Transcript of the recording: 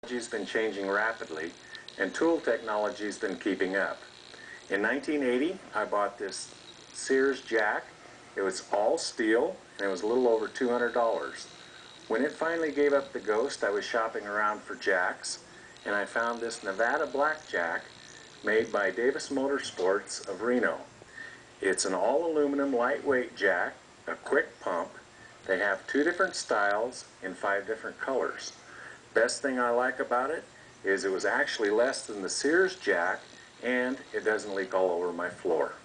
Technology's been changing rapidly, and tool technology's been keeping up. In 1980, I bought this Sears jack. It was all steel, and it was a little over $200. When it finally gave up the ghost, I was shopping around for jacks, and I found this Nevada Black Jack made by Davis Motorsports of Reno. It's an all-aluminum lightweight jack, a quick pump. They have 2 different styles in 5 different colors. Best thing I like about it is it was actually less than the Sears jack, and it doesn't leak all over my floor.